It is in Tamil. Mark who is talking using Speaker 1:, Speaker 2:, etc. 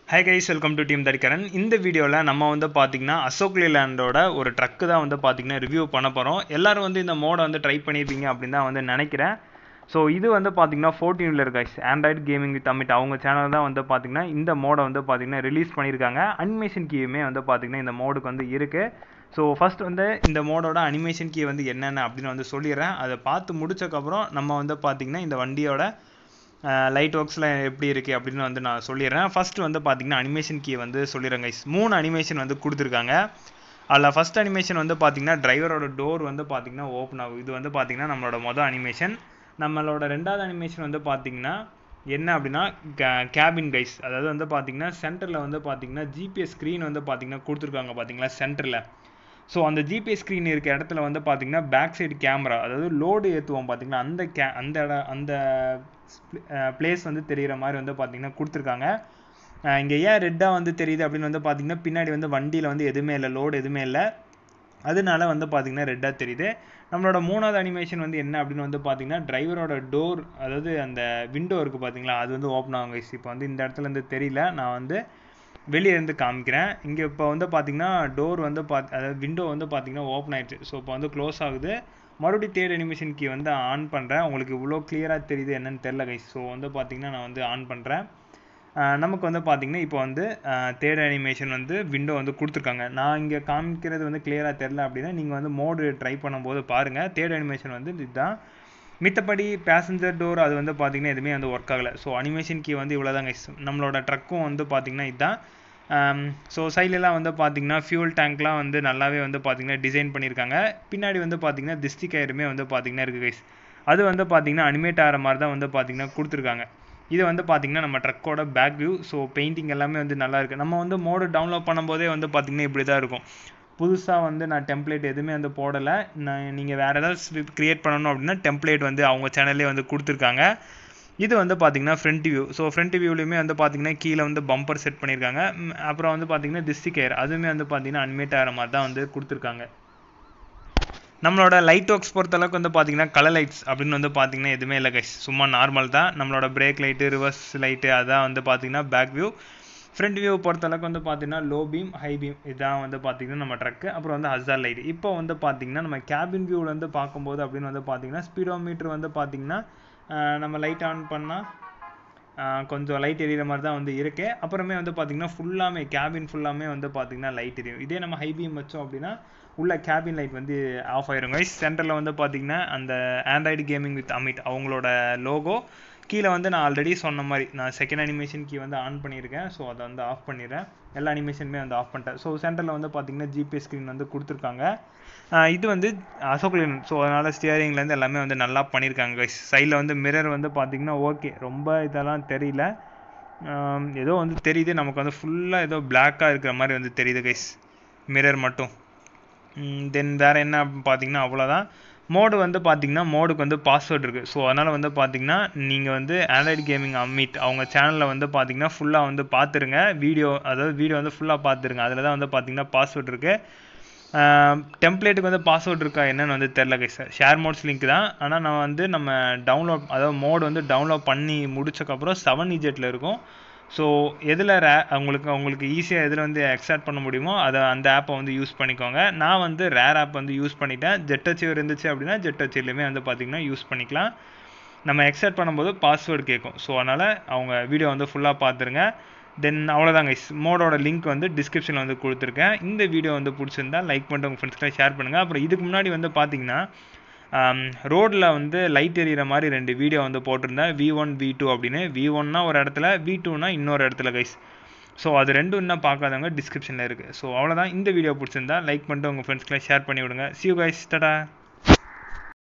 Speaker 1: Hi guys, welcome to Team ThadikaraN. இந்த வீடியோல நம்ம வந்து பாத்தீங்கன்னா Ashok Leyland ஓட ஒரு ட்ரக் தான் வந்து பாத்தீங்கன்னா ரிவ்யூ பண்ண போறோம். எல்லாரும் வந்து இந்த மோட வந்து ட்ரை பண்ணிருப்பீங்க அப்படினு தான் வந்து நினைக்கிறேன். சோ இது வந்து பாத்தீங்கன்னா 14 wheeler guys. Android gaming with Amit அவங்க சேனல் தான் வந்து பாத்தீங்கன்னா இந்த மோட வந்து பாத்தீங்கன்னா ரிலீஸ் பண்ணிருக்காங்க. அனிமேஷன் கீயுமே வந்து பாத்தீங்கன்னா இந்த மோடுக்கு வந்து இருக்கு. சோ ஃபர்ஸ்ட் வந்து இந்த மோடோட அனிமேஷன் கீ வந்து என்னென்ன அப்படினு வந்து சொல்லிறேன். அதை பார்த்து முடிச்சதுக்கு அப்புறம் நம்ம வந்து பாத்தீங்கன்னா இந்த வண்டியோட லைட் ஒர்க்ஸ்ல எப்படி இருக்கு அப்படின்னு வந்து நான் சொல்லிடுறேன். ஃபர்ஸ்ட் வந்து பாத்தீங்கன்னா அனிமேஷன் கீ வந்து சொல்லிடுறேன் கைஸ். 3 அனிமேஷன் வந்து கொடுத்துருக்காங்க. அதில் ஃபர்ஸ்ட் அனிமேஷன் வந்து பாத்தீங்கன்னா டிரைவரோட டோர் வந்து பாத்தீங்கன்னா ஓப்பன் ஆகும். இது வந்து பாத்தீங்கன்னா நம்மளோட மொதல் அனிமேஷன். நம்மளோட ரெண்டாவது அனிமேஷன் வந்து பாத்தீங்கன்னா என்ன அப்படின்னா கேபின் கைஸ். அதாவது வந்து பாத்தீங்கன்னா சென்டரில் வந்து பாத்தீங்கன்னா ஜிபிஎஸ் ஸ்க்ரீன் வந்து பாத்தீங்கன்னா கொடுத்துருக்காங்க பாத்தீங்களா சென்டரில். ஸோ அந்த ஜிபிஎஸ் ஸ்க்ரீன் இருக்க இடத்துல வந்து பார்த்தீங்கன்னா பேக் சைடு கேமரா, அதாவது லோடு ஏற்றுவோம் பார்த்தீங்கன்னா அந்த பிளேஸ் வந்து தெரிகிற மாதிரி வந்து பார்த்தீங்கன்னா கொடுத்துருக்காங்க. இங்கே ஏன் ரெட்டாக வந்து தெரியுது அப்படின்னு வந்து பார்த்தீங்கன்னா பின்னாடி வந்து வண்டியில் வந்து எதுவுமே இல்லை, லோடு எதுவுமே இல்லை, அதனால வந்து பார்த்தீங்கன்னா ரெட்டாக தெரியுது. நம்மளோட மூணாவது அனிமேஷன் வந்து என்ன அப்படின்னு வந்து பார்த்தீங்கன்னா டிரைவரோட டோர், அதாவது அந்த விண்டோ இருக்குது பார்த்தீங்களா, அது வந்து ஓப்பன் ஆகும் கைஸ். இப்போ வந்து இந்த இடத்துல இருந்து தெரியல, நான் வந்து வெளியே இருந்து காமிக்கிறேன். இங்கே இப்போ வந்து பார்த்தீங்கன்னா டோர் வந்து அதாவது விண்டோ வந்து பார்த்தீங்கன்னா ஓப்பன் ஆயிடுச்சு. ஸோ இப்போ வந்து க்ளோஸ் ஆகுது. மறுபடியும் தேர்ட் அனிமேஷன் கீ வந்து ஆன் பண்ணுறேன். உங்களுக்கு இவ்வளோ கிளியராக தெரியுது என்னன்னு தெரில கைஸ். ஸோ வந்து பார்த்தீங்கன்னா நான் வந்து ஆன் பண்ணுறேன். நமக்கு வந்து பார்த்தீங்கன்னா இப்போ வந்து தேர்ட் அனிமேஷன் வந்து விண்டோ வந்து கொடுத்துருக்காங்க. நான் இங்கே காமிக்கிறது வந்து கிளியராக தெரில அப்படின்னா நீங்கள் வந்து மோடு ட்ரை பண்ணும்போது பாருங்கள். தேர்ட் அனிமேஷன் வந்து இதுதான். மித்தபடி பேசஞ்சர் டோர் அது வந்து பார்த்தீங்கன்னா எதுவுமே வந்து ஒர்க் ஆகலை. ஸோ அனிமேஷன் கீ வந்து இவ்வளோ தான் கைஸ். நம்மளோட ட்ரக்கும் வந்து பார்த்தீங்கன்னா இதுதான். ஸோ சைட்லலாம் வந்து பார்த்தீங்கன்னா ஃபியூல் டேங்க்லாம் வந்து நல்லாவே வந்து பார்த்தீங்கன்னா டிசைன் பண்ணியிருக்காங்க. பின்னாடி வந்து பார்த்தீங்கன்னா திஸ்டி கயிறுமே வந்து பார்த்தீங்கன்னா இருக்குது கைஸ். அது வந்து பார்த்தீங்கன்னா அனிமேட் ஆகிற மாதிரி தான் வந்து பார்த்தீங்கன்னா கொடுத்துருக்காங்க. இது வந்து பார்த்தீங்கன்னா நம்ம ட்ரக்கோட பேக் வியூ. ஸோ பெயிண்டிங் எல்லாமே வந்து நல்லா இருக்குது. நம்ம வந்து மோடு டவுன்லோட் பண்ணும்போதே வந்து பார்த்தீங்கன்னா இப்படி தான் இருக்கும். புதுசாக வந்து நான் டெம்ப்ளேட் எதுவுமே வந்து போடலை. நீங்கள் வேறு ஏதாவது க்ரியேட் பண்ணணும் அப்படின்னா டெம்ப்ளேட் வந்து அவங்க சேனல்லே வந்து கொடுத்துருக்காங்க. இது வந்து பார்த்தீங்கன்னா ஃப்ரண்ட் வியூ. ஸோ ஃப்ரண்ட் வியூலையுமே வந்து பார்த்தீங்கன்னா கீழே வந்து பம்பர் செட் பண்ணியிருக்காங்க. அப்புறம் வந்து பார்த்தீங்கன்னா திஸ்டி கயிறு அதுவுமே வந்து பார்த்தீங்கன்னா அனிமேட் ஆகிற மாதிரி தான் வந்து கொடுத்துருக்காங்க. நம்மளோட லைட் ஒர்க்ஸ் பொறுத்தளவுக்கு வந்து பார்த்தீங்கன்னா கலர் லைட்ஸ் அப்படின்னு வந்து பார்த்தீங்கன்னா எதுவுமே இல்லை கைஸ். சும்மா நார்மல் தான். நம்மளோட பிரேக் லைட்டு, ரிவர்ஸ் லைட்டு அதான் வந்து பார்த்தீங்கன்னா பேக் வியூ. ஃப்ரண்ட் வியூ பொறுத்தளவுக்கு வந்து பார்த்தீங்கன்னா லோ பீம், ஹை பீம் இதான் வந்து பார்த்தீங்கன்னா நம்ம ட்ரக்கு. அப்புறம் வந்து ஹசார் லைட். இப்போ வந்து பார்த்தீங்கன்னா நம்ம கேபின் வியூவில் வந்து பார்க்கும்போது அப்படின்னு வந்து பார்த்தீங்கன்னா ஸ்பீடோமீட்டர் வந்து பார்த்தீங்கன்னா நம்ம லைட் ஆன் பண்ணால் கொஞ்சம் லைட் எரியிற மாதிரி தான் வந்து இருக்குது. அப்புறமே வந்து பார்த்திங்கன்னா ஃபுல்லாமே கேபின் ஃபுல்லாமே வந்து பார்த்திங்கன்னா லைட் எரியும். இதே நம்ம ஹை பீம் வச்சோம் அப்படின்னா உள்ள கேபின் லைட் வந்து ஆஃப் ஆயிரும் கைஸ். சென்டரில் வந்து பார்த்திங்கன்னா அந்த ஆண்ட்ராய்டு கேமிங் வித் அமிட் அவங்களோட லோகோ. கீழே வந்து நான் ஆல்ரெடி சொன்ன மாதிரி நான் செகண்ட் அனிமேஷன் கீ வந்து ஆன் பண்ணியிருக்கேன். ஸோ அதை வந்து ஆஃப் பண்ணிடுறேன். எல்லா அனிமேஷனுமே வந்து ஆஃப் பண்ணிட்டேன். ஸோ சென்டரில் வந்து பார்த்திங்கன்னா ஜிபிஎஸ் ஸ்க்ரீன் வந்து கொடுத்துருக்காங்க. இது வந்து அசோக் லேலண்ட். ஸோ அதனால் ஸ்டியரிங்லேருந்து எல்லாமே வந்து நல்லா பண்ணியிருக்காங்க கைஸ். சைடில் வந்து மிரர் வந்து பார்த்திங்கன்னா ஓகே, ரொம்ப இதெல்லாம் தெரியல, ஏதோ வந்து தெரியுது நமக்கு வந்து ஃபுல்லாக ஏதோ பிளாக்காக இருக்கிற மாதிரி வந்து தெரியுது கைஸ், மிரர் மட்டும். தென் வேறு என்ன பார்த்தீங்கன்னா அவ்வளோதான். மோடு வந்து பார்த்தீங்கன்னா மோடுக்கு வந்து பாஸ்வேர்டு இருக்குது. ஸோ அதனால் வந்து பார்த்தீங்கன்னா நீங்கள் வந்து ஆண்ட்ராய்டு கேமிங் அமிட் அவங்க சேனலில் வந்து பார்த்தீங்கன்னா ஃபுல்லாக வந்து பார்த்துருங்க. அதாவது வீடியோ வந்து ஃபுல்லாக பார்த்துருங்க. அதில் தான் வந்து பார்த்தீங்கன்னா பாஸ்வேர்டு இருக்குது. டெம்ப்ளேட்டுக்கு வந்து பாஸ்வேர்டு இருக்கா என்னன்னு வந்து தெரில கைஸ். ஷேர் மோட்ஸ் லிங்க் தான். ஆனால் நான் வந்து நம்ம டவுன்லோட், அதாவது மோடு வந்து டவுன்லோட் பண்ணி முடிச்சக்கப்புறம் 7 EJல இருக்கும். ஸோ எதில் உங்களுக்கு ஈஸியாக எதில் வந்து எக்ஸ்ட்ராக்ட் பண்ண முடியுமோ அந்த ஆப்பை வந்து யூஸ் பண்ணிக்கோங்க. நான் வந்து ரேர் ஆப் வந்து யூஸ் பண்ணிட்டேன். ஜெட் அச்சீவர் இருந்துச்சு அப்படின்னா ஜெட் அச்சீவர்லையுமே வந்து பார்த்திங்கன்னா யூஸ் பண்ணிக்கலாம். நம்ம எக்ஸ்ட்ராக்ட் பண்ணும்போது பாஸ்வேர்டு கேட்கும். ஸோ அதனால் அவங்க வீடியோ வந்து ஃபுல்லாக பார்த்துருங்க. தென் அவ்வளோதாங்க கைஸ். மோடோட லிங்க் வந்து டிஸ்கிரிப்ஷனில் வந்து கொடுத்துருக்கேன். இந்த வீடியோ வந்து பிடிச்சிருந்தா லைக் பண்ணிட்டு உங்கள் ஃப்ரெண்ட்ஸ்க்கு ஷேர் பண்ணுங்கள். அப்புறம் இதுக்கு முன்னாடி வந்து பார்த்தீங்கன்னா ரோடில் வந்து லைட் எரியிற மாதிரி 2 வீடியோ வந்து போட்டிருந்தேன். V1 V2 அப்படின்னு. V1னா ஒரு இடத்துல, V2னா இன்னொரு இடத்துல கைஸ். ஸோ அது ரெண்டும் இன்னும் பார்க்காதவங்க டிஸ்கிரிப்ஷனில் இருக்குது. ஸோ அவ்வளோதான். இந்த வீடியோ பிடிச்சிருந்தா லைக் பண்ணிட்டு உங்கள் ஃப்ரெண்ட்ஸ்க்கு ஷேர் பண்ணி விடுங்க. See you guys. டாடா.